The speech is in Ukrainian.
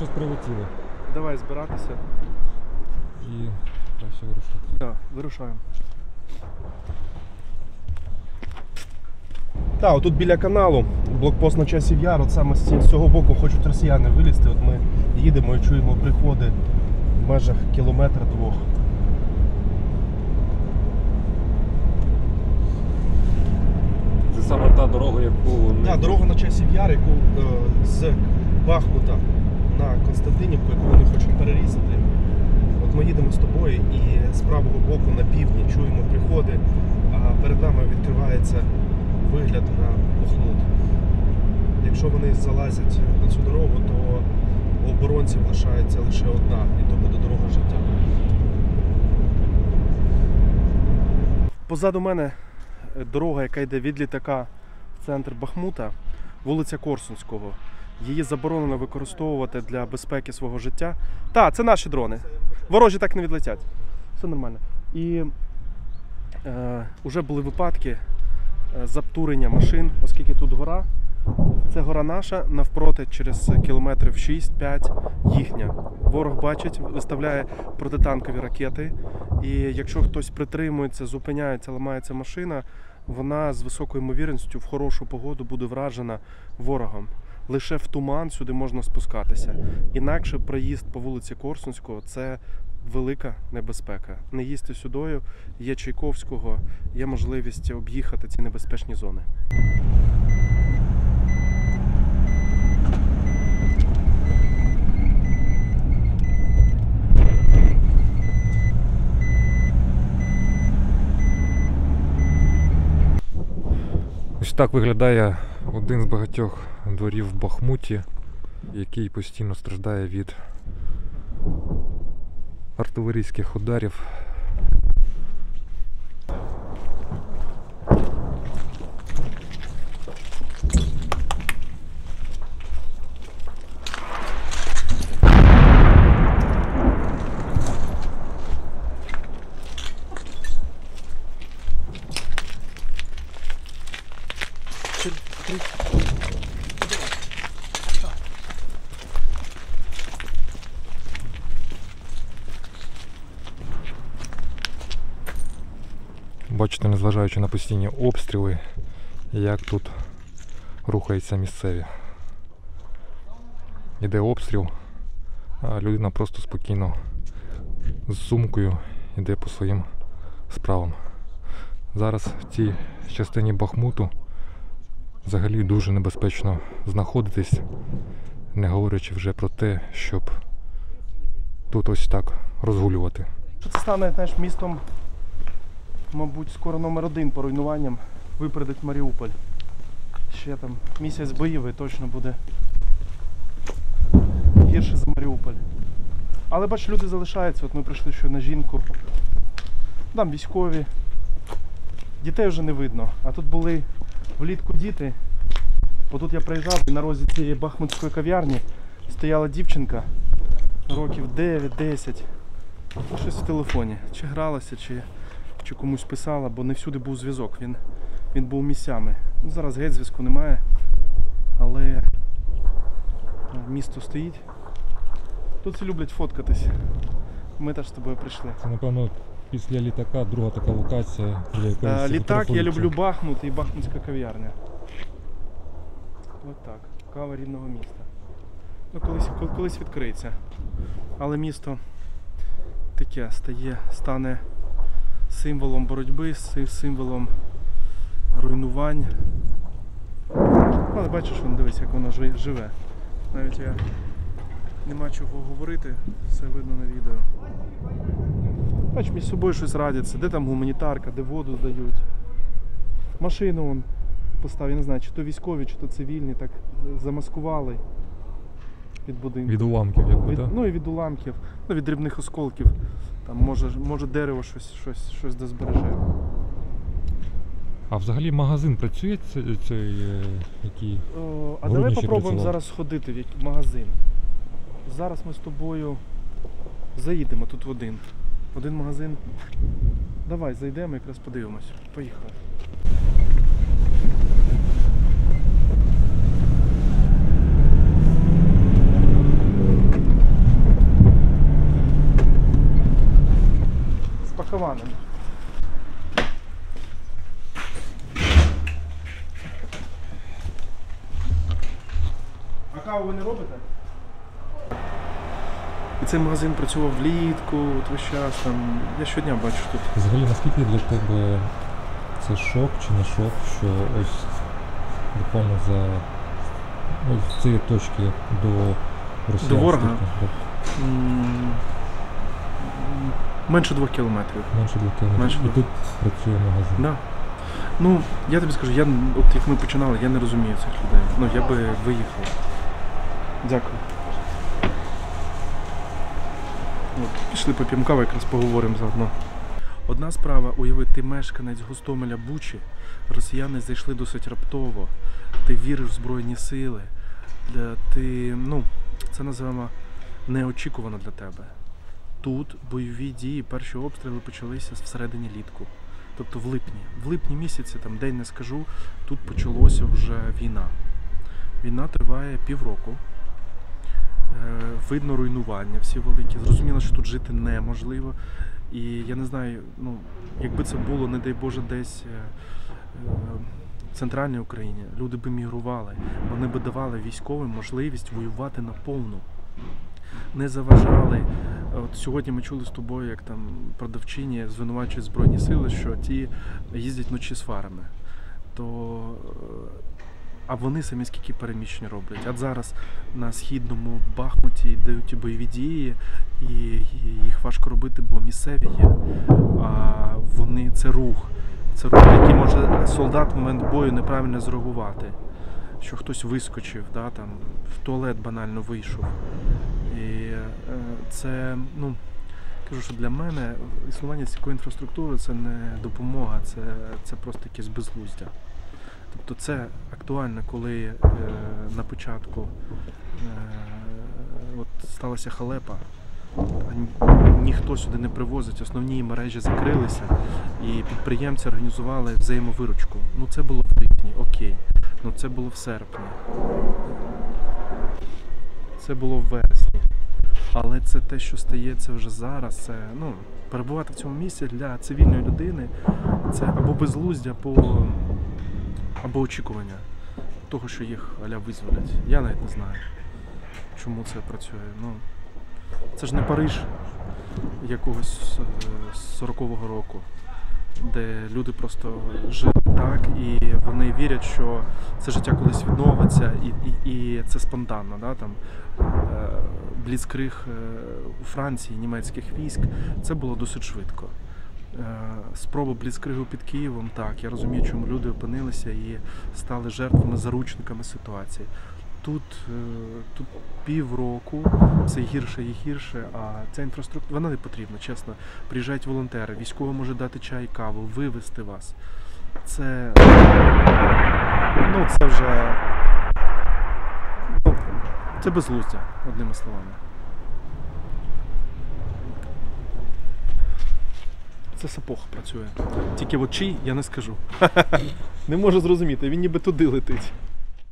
щось прилетіло. Давай збиратися. І краще вирушати. Так, вирушаємо. Так, отут біля каналу, блокпост на Часів Яр, от саме з цього боку хочуть росіяни вилізти. От ми їдемо і чуємо приходи в межах кілометра-двох. Це саме та дорога, яку... Так, дорога на Часів Яр, яку з Бахмута на Константинівку, яку вони хочуть перерізати. От ми їдемо з тобою і з правого боку на півдні чуємо приходи, а перед нами відкривається вигляд на Бахмут. Якщо вони залазять на цю дорогу, то у оборонців лишається лише одна, і то буде дорога життя. Позаду мене дорога, яка йде від літака в центр Бахмута, вулиця Корсунського. Її заборонено використовувати для безпеки свого життя. Так, це наші дрони. Ворожі так не відлетять. Все нормально. І вже були випадки заптурення машин, оскільки тут гора. Це гора наша, навпроти через кілометрів 6-5 їхня. Ворог бачить, виставляє протитанкові ракети. І якщо хтось притримується, зупиняється, ламається машина, вона з високою ймовірністю в хорошу погоду буде вражена ворогом. Лише в туман сюди можна спускатися. Інакше проїзд по вулиці Корсунського – це велика небезпека. Не їсти сюдою, є Чайковського, є можливість об'їхати ці небезпечні зони. Ось так виглядає один з багатьох дворів в Бахмуті, який постійно страждає від артилерійських ударів. Бачите, незважаючи на постійні обстріли, як тут рухаються місцеві. Іде обстріл, а людина просто спокійно з сумкою йде по своїм справам. Зараз в цій частині Бахмуту взагалі дуже небезпечно знаходитись, не говорячи вже про те, щоб тут ось так розгулювати. Це стане, знаєш, містом, мабуть, скоро номер 1 по руйнуванням, випередить Маріуполь. Ще там місяць боїв і точно буде гірше за Маріуполь. Але бач, люди залишаються. От ми прийшли ще на жінку. Там військові. Дітей вже не видно. А тут були влітку діти. Отут я приїжджав, і на розі цієї бахмутської кав'ярні стояла дівчинка років 9-10. Щось в телефоні. Чи гралася, чи комусь писала, бо не всюди був зв'язок. Він був місцями. Зараз геть зв'язку немає, але місто стоїть. Тут всі люблять фоткатись. Ми теж з тобою прийшли. Це, напевно, після літака друга така локація. Літак, я люблю Бахмут і бахмутська кав'ярня. Ось так. Кава рідного міста. Ну, колись відкриється. Але місто таке стане символом боротьби, символом руйнувань. Але бачиш, дивись, як воно живе. Навіть нема чого говорити, все видно на відео. Бач, між собою щось радяться, де там гуманітарка, де воду здають. Машину вон поставив, я не знаю, чи то військові, чи то цивільні, так замаскували під будинком. Від уламків, якби, так? Ну і від уламків, ну, від дрібних осколків. Там може дерево щось де збереже. А взагалі магазин працює цей який? А давай попробуємо зараз сходити в магазин. Зараз ми з тобою заїдемо тут в один магазин. Давай зайдемо, якраз подивимось. Поїхали. каву ви не робите? І цей магазин працював влітку, от весь час там. Я щодня бачу тут. Взагалі, наскільки для тебе це шок чи не шок, що ось буквально за ось з цієї точки до Росії? До ворога? Менше 2 кілометрів. Менше 2 кілометрів. Менше І тут працює магазин. Да. Ну, я тобі скажу, от як ми починали, я не розумію цих людей. Ну, я би виїхав. Дякую. От, пішли поп'ємо каву, якраз поговоримо заодно. Одна справа, уяви, ти мешканець Гостомеля Бучі, росіяни зайшли досить раптово, ти віриш в Збройні Сили, ти, це називаємо неочікувано для тебе. Тут бойові дії, перші обстріли почалися всередині літку. Тобто в липні. В липні місяці, там день не скажу, тут почалося вже війна. Війна триває півроку. Видно руйнування всі великі. Зрозуміло, що тут жити неможливо. І я не знаю, якби це було, не дай Боже, десь в центральній Україні, люди б мігрували. Вони б давали військовим можливість воювати наповну. Не заважали. От сьогодні ми чули з тобою, як там продавчині звинувачують Збройні Сили, що ті їздять вночі з фарами. А вони самі скільки переміщень роблять. От зараз на східному Бахмуті йдуть ті бойові дії, і їх важко робити, бо місцеві є. А вони це рух. Це рух, який може солдат в момент бою неправильно зреагувати. Що хтось вискочив, там, в туалет банально вийшов. І це, кажу, що для мене існування такої інфраструктури це не допомога, це просто якесь безглуздя. Тобто це актуально, коли на початку сталася халепа, ніхто сюди не привозить, основні мережі закрилися і підприємці організували взаємовиручку. Це було в липні, окей, це було в серпні, це було в вересні. Але це те, що стається вже зараз, це, перебувати в цьому місці для цивільної людини, це або безглуздя, або очікування того, що їх аля визволять. Я навіть не знаю, чому це працює. Це ж не Париж якогось 40-го року, де люди просто жили так, і вони вірять, що це життя колись відновиться, і це спонтанно. Да? Там, бліцкриг у Франції, німецьких військ, це було досить швидко. Спроба бліцкригу під Києвом, так, я розумію, чому люди опинилися і стали жертвами, заручниками ситуації. Тут півроку, це гірше і гірше, а ця інфраструктура, вона не потрібна, чесно. Приїжджають волонтери, військово може дати чай, каву, вивезти вас. Це вже, це безглуздя, одними словами. Це сапог працює. Тільки чий, я не скажу. Не можу зрозуміти, він ніби туди летить.